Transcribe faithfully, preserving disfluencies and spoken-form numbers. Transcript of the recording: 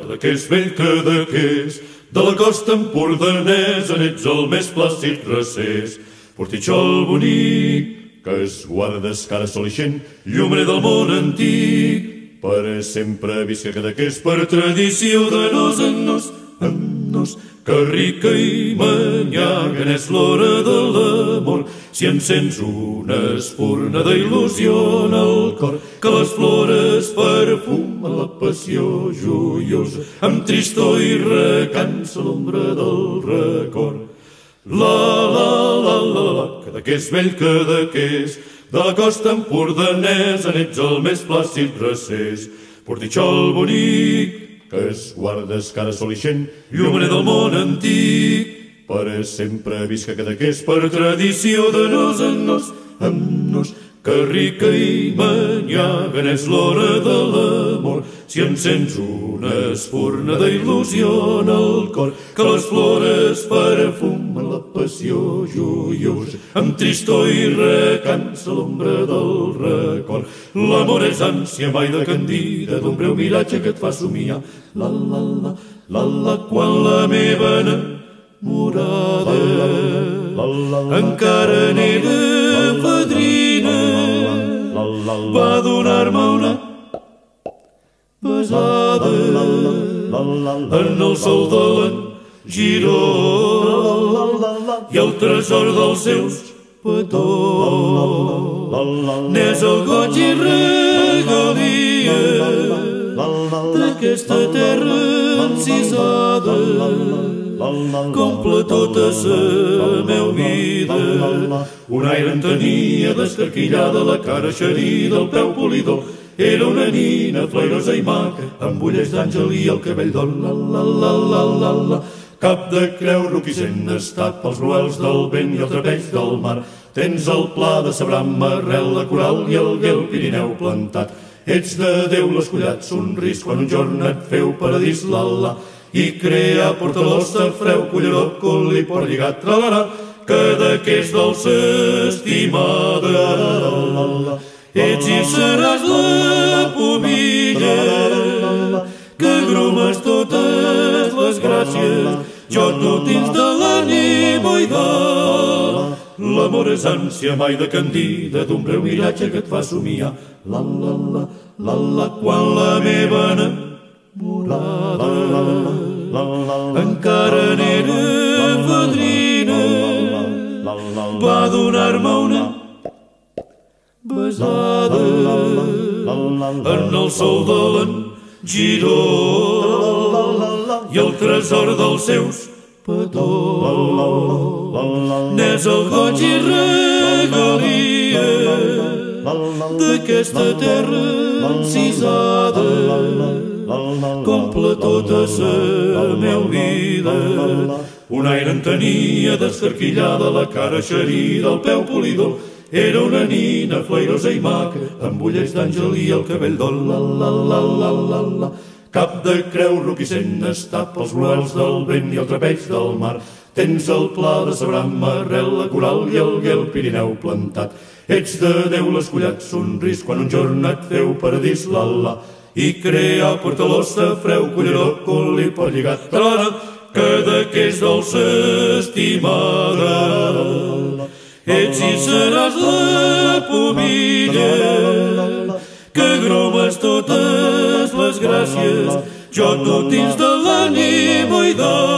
Cadaqués, vell Cadaqués, de la costa empordanesa n'ets el més plàcid recés. Portitxol bonic, que es guardes cara sol ixent, llumener del món antic, per sempre visca Cadaqués, per tradició de nos en nos, en nos, que rica i manyaga n'és l'hora de l'amor. Si encens una espurna d'il·lusió en el cor, que les flores perfumen la passió joiosa, amb tristor i recança l'ombra del record. La, la, la, la, la, Cadaqués, vell Cadaqués, de la costa empordanesa n'ets el més plàcid recés. Portitxol bonic, que es guardes cara sol ixent, llumener del món antic, per sempre visca Cadaqués, per tradició de nos en nos, amb nos, que rica i manyaga n'és l'hora de l'amor. Si encens una espurna d'il·lusió en el cor, que les flores perfumen la passió joiosa, amb tristor i recança l'ombra del record. L'amor és ànsia mai de candida, d'un breu miratge que et fa somiar. La, la, la, la, la, quan la meva enamorada encara n'era fadrina, va donar-me una besada en el sol de l'en Giró i el tresor dels seus petons n'és el goig i regalia d'aquesta terra encisada, comple tota la meva vida. Un aire en tenia descarquillada la cara eixerida, el peu polidor. Era una nina flairosa i maca, amb ullers d'àngel i el cabell d'or. La, la, la, la, la, la. Cap de creu roquissent estat pels ruels del vent i el trapeix del mar. Tens el pla de Sabram, arrel de coral i el guel Pirineu plantat. Ets de Déu l'escollat somrís quan un jorn et feu paradís, la-la, i crear Portalossa, Freu, Culleró, Col·li, Port Lligat, tra-la-la, Cadaqués dolça estimada. Ets i seràs la pubilla que grumes totes les gràcies, jo t'ho tins de l'ànima i de l'amor és ànsia mai de candida, d'un breu miratge que et fa somiar. La, la, la, la, la, quan la meva enamorada encara n'era fadrina, va donar-me una besada en el sol de l'en Giró i el tresor dels seus petons n'és el goig i regalia d'aquesta terra encisada, comple tota la meva vida. Un aire en tenia descarquillada la cara eixerida, el peu polidor. Era una nina flairosa i maca, amb ullers d'àngel i el cabell d'or. La, la, la, la, la, la. Cap de creu roquissent estat pels ruels del vent i el trapeix del mar. Tens el pla de Sabram, arrel de coral i el guel Pirineu plantat. Ets de Déu l'escollat somrís quan un jorn et feu paradís, la-la, i crear Portalossa, Freu, Culleró, Col·li, Port Lligat, tra-la-la, Cadaqués dolça estimada. Ets i seràs la pubilla que grumes totes les gràcies, jo t'ho tins de l'ànima i de